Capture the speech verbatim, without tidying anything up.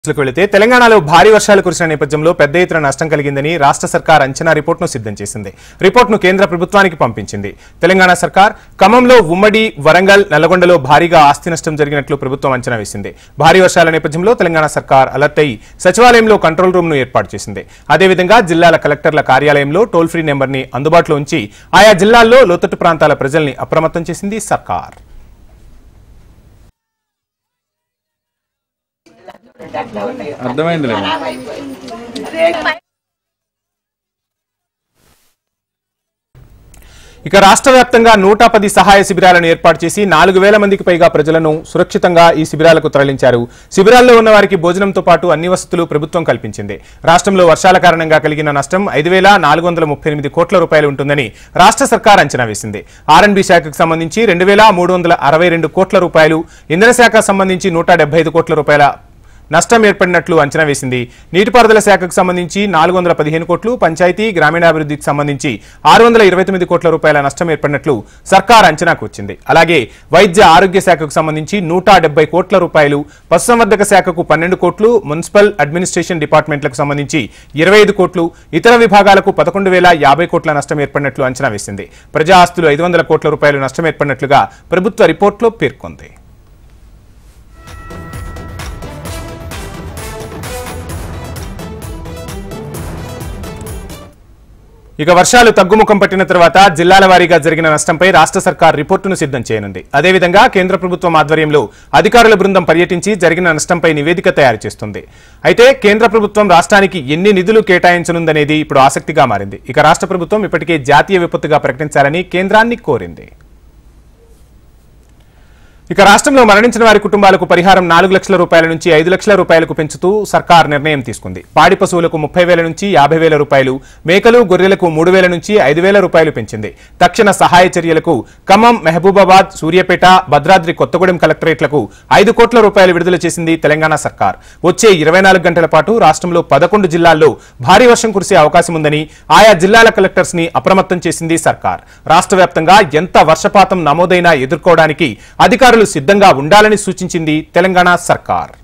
వెళితే తెలంగాణలో భారీ వర్షాలు కురిసిన నేపథ్యంలో పెద్ద ఎత్తున నష్టం కలిగిందని రాష్ట్ర సర్కార్ అంచనా రిపోర్ట్ను సిద్ధం చేసింది. రిపోర్ట్ను కేంద్ర ప్రభుత్వానికి పంపించింది. తెలంగాణ సర్కార్ ఖమ్మంలో ఉమ్మడి వరంగల్ నల్లగొండలో భారీగా ఆస్తి నష్టం జరిగినట్లు ప్రభుత్వం అంచనా వేసింది. భారీ వర్షాల నేపథ్యంలో తెలంగాణ సర్కార్ అలర్ట్ అయి సచివాలయంలో కంట్రోల్ రూమ్ ను ఏర్పాటు చేసింది. అదేవిధంగా జిల్లాల కలెక్టర్ల కార్యాలయంలో టోల్ ఫ్రీ నెంబర్ ని అందుబాటులో ఉంచి ఆయా జిల్లాల్లో లోతట్టు ప్రాంతాల ప్రజల్ని అప్రమత్తం చేసింది సర్కార్. అర్థమైందిలే. ఇక రాష్ట్ర వ్యాప్తంగా నూట పది సహాయ శిబిరాలను ఏర్పాటు చేసి నాలుగు వేల మందికి పైగా ప్రజలను సురక్షితంగా ఈ శిబిరాలకు తరలించారు. శిబిరాల్లో ఉన్న వారికి భోజనంతో పాటు అన్ని వసతులు ప్రభుత్వం కల్పించింది. రాష్ట్రంలో వర్షాల కారణంగా కలిగిన నష్టం ఐదు వేల నాలుగు వందల ముప్పై ఎనిమిది కోట్ల రూపాయలు ఉంటుందని రాష్ట్ర సర్కార్ అంచనా వేసింది. ఆర్ అండ్ బి శాఖకు సంబంధించి రెండు వేల మూడు వందల అరవై రెండు కోట్ల రూపాయలు, ఇంధన శాఖ సంబంధించి నూట డెబ్బై ఐదు కోట్ల రూపాయల నష్టం ఏర్పడినట్లు అంచనా వేసింది. నీటిపారుదల శాఖకు సంబంధించి నాలుగు వందల పదిహేను కోట్లు, పంచాయతీ గ్రామీణాభివృద్ధికి సంబంధించి ఆరు వందల ఇరవై తొమ్మిది కోట్ల రూపాయల నష్టం ఏర్పడినట్లు సర్కార్ అంచనాకు వచ్చింది. అలాగే వైద్య ఆరోగ్య శాఖకు సంబంధించి నూట డెబ్బై కోట్ల రూపాయలు, పశుసంవర్ధక శాఖకు పన్నెండు కోట్లు, మున్సిపల్ అడ్మినిస్ట్రేషన్ డిపార్ట్మెంట్లకు సంబంధించి ఇరవై ఐదు కోట్లు, ఇతర విభాగాలకు పదకొండు వేల యాభై కోట్ల నష్టం ఏర్పడినట్లు అంచనా వేసింది. ప్రజా ఆస్తులు ఐదు వందల కోట్ల రూపాయలు నష్టం ఏర్పడినట్లుగా ప్రభుత్వ రిపోర్టులో పేర్కొంది. ఇక వర్షాలు తగ్గుముఖం పట్టిన తర్వాత జిల్లాల వారీగా జరిగిన నష్టంపై రాష్ట్ర సర్కార్ రిపోర్టును సిద్ధం చేయనుంది. అదేవిధంగా కేంద్ర ప్రభుత్వం ఆధ్వర్యంలో అధికారుల బృందం పర్యటించి జరిగిన నష్టంపై నివేదిక తయారు చేస్తుంది. అయితే కేంద్ర ప్రభుత్వం రాష్ట్రానికి ఎన్ని నిధులు కేటాయించనుందనేది ఇప్పుడు ఆసక్తిగా మారింది. ఇక రాష్ట్ర ప్రభుత్వం ఇప్పటికే జాతీయ విపత్తుగా ప్రకటించాలని కేంద్రాన్ని కోరింది. ఇక రాష్ట్రంలో మరణించిన వారి కుటుంబాలకు పరిహారం నాలుగు లక్షల రూపాయల నుంచి ఐదు లక్షల రూపాయలకు పెంచుతూ సర్కార్ నిర్ణయం తీసుకుంది. పాడి పశువులకు ముప్పై వేల నుంచి యాభై వేల రూపాయలు, మేకలు గొర్రెలకు మూడు వేల నుంచి ఐదు వేల రూపాయలు పెంచింది. తక్షణ సహాయ చర్యలకు ఖమ్మం, మహబూబాబాద్, సూర్యాపేట, భద్రాద్రి కొత్తగూడెం కలెక్టరేట్లకు ఐదు కోట్ల రూపాయలు విడుదల చేసింది తెలంగాణ సర్కార్. వచ్చే ఇరవై నాలుగు గంటల పాటు రాష్ట్రంలో పదకొండు జిల్లాల్లో భారీ వర్షం కురిసే అవకాశం ఉందని ఆయా జిల్లాల కలెక్టర్స్ ని అప్రమత్తం చేసింది సర్కార్. రాష్ట్ర వ్యాప్తంగా ఎంత వర్షపాతం నమోదైనా ఎదుర్కోవడానికి అధికారులు సిద్ధంగా ఉండాలని సూచించింది తెలంగాణ సర్కార్.